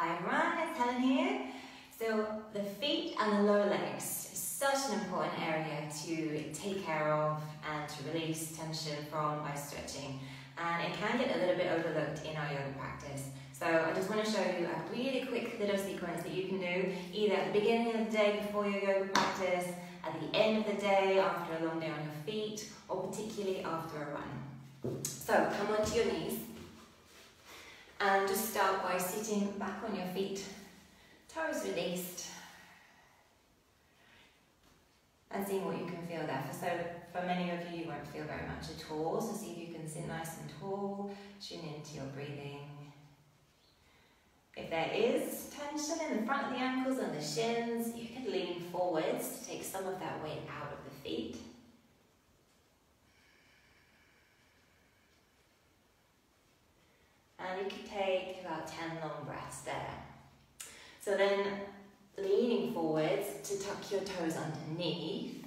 Hi everyone, it's Helen here. So the feet and the lower legs is such an important area to take care of and to release tension from by stretching. And it can get a little bit overlooked in our yoga practice. So I just want to show you a really quick little sequence that you can do either at the beginning of the day before your yoga practice, at the end of the day after a long day on your feet, or particularly after a run. So come onto your knees. And just start by sitting back on your feet, toes released, and seeing what you can feel there. For many of you, you won't feel very much at all, so see if you can sit nice and tall, tune into your breathing. If there is tension in the front of the ankles and the shins, you can lean forwards to take some of that weight out of the feet. And you can take about 10 long breaths there. So then, leaning forwards to tuck your toes underneath.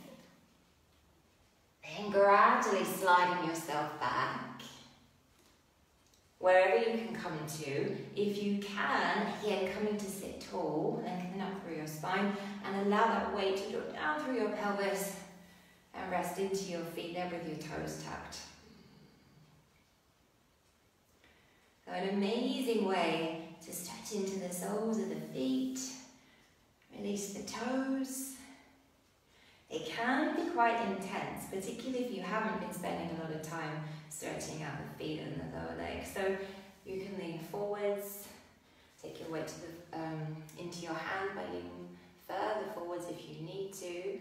Then gradually sliding yourself back. Wherever you can come to. If you can, again, coming to sit tall, lengthen up through your spine, and allow that weight to drop down through your pelvis and rest into your feet there with your toes tucked. So an amazing way to stretch into the soles of the feet, release the toes. It can be quite intense, particularly if you haven't been spending a lot of time stretching out the feet and the lower legs. So you can lean forwards, take your weight to into your hand by leaning further forwards if you need to.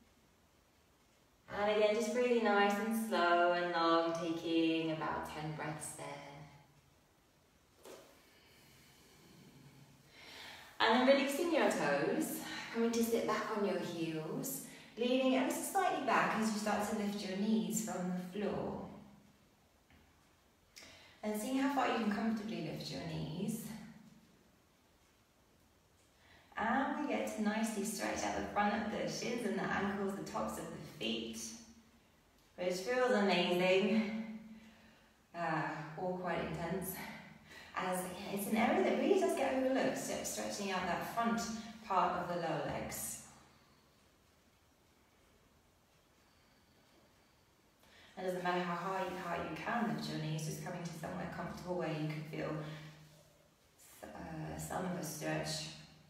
And again, just really nice and slow and long, taking about 10 breaths there. And then releasing your toes, coming to sit back on your heels, leaning ever so slightly back as you start to lift your knees from the floor. And seeing how far you can comfortably lift your knees. And we get to nicely stretch out the front of the shins and the ankles, the tops of the feet, which feels amazing, all quite intense. As it's an area that really does get overlooked, so stretching out that front part of the lower legs. It doesn't matter how high you can lift your knees, just coming to somewhere comfortable where you can feel some of a stretch.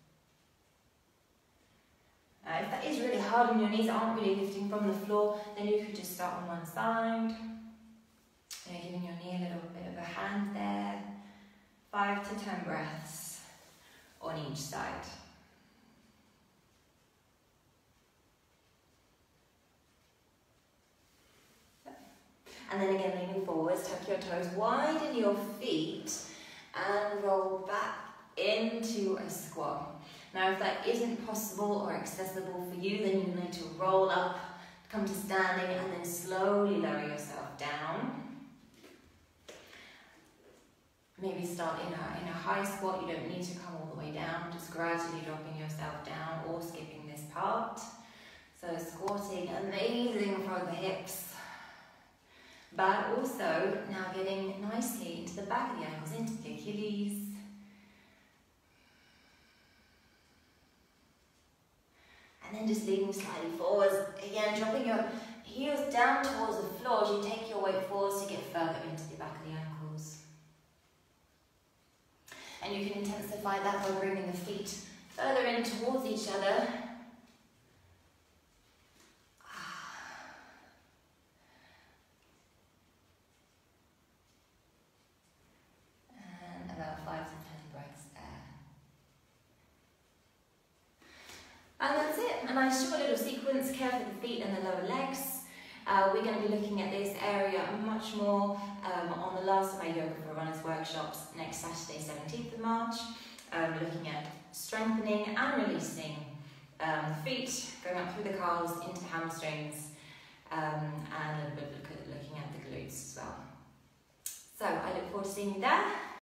If that is really hard and your knees aren't really lifting from the floor, then you could just start on one side, giving your knee a little bit of a hand there. 5 to 10 breaths on each side. And then again, leaning forwards, tuck your toes, widen your feet, and roll back into a squat. Now, if that isn't possible or accessible for you, then you need to roll up, come to standing, and then slowly lower yourself down. Maybe start in a high squat. You don't need to come all the way down, just gradually dropping yourself down or skipping this part. So squatting, amazing for the hips, but also now getting nicely into the back of the ankles, into the Achilles. And then just leaning slightly forwards, again dropping your heels down towards the floor as you take your weight forwards to get further into the back of the ankles. And you can intensify that by bringing the feet further in towards each other. And about 5 to 10 breaths there. And that's it. A nice short little sequence, care for the feet and the lower legs. We're going to be looking at this area much more on the last of my Yoga for Runners workshops next Saturday, 17th of March. We're looking at strengthening and releasing the feet, going up through the calves into hamstrings, and a little bit looking at the glutes as well. So I look forward to seeing you there.